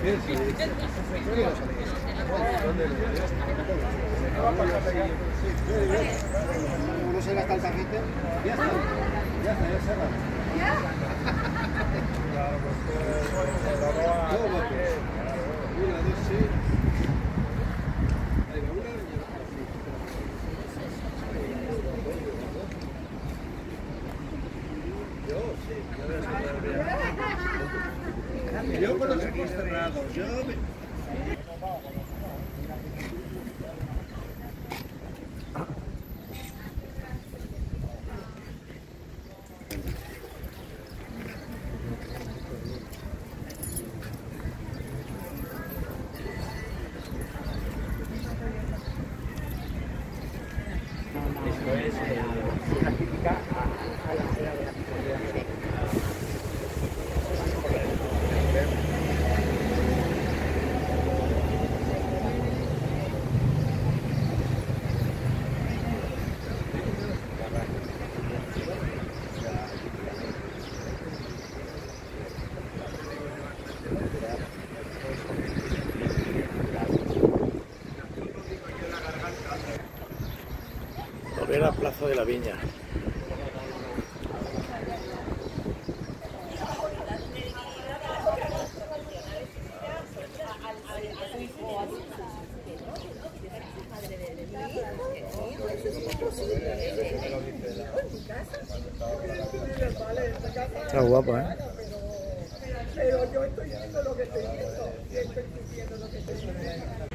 ¿Uno se gasta el paquete? Ya está, ya cerrado. ¿Ya? Claro, pues una, dos, sí. Ahí va una. Yo con los ojos cerrados, Esto es una crítica a la esfera de la psicología. Volver a Plaza de la Viña. Está guapa, ¿eh? Pero yo estoy viendo lo que estoy viendo.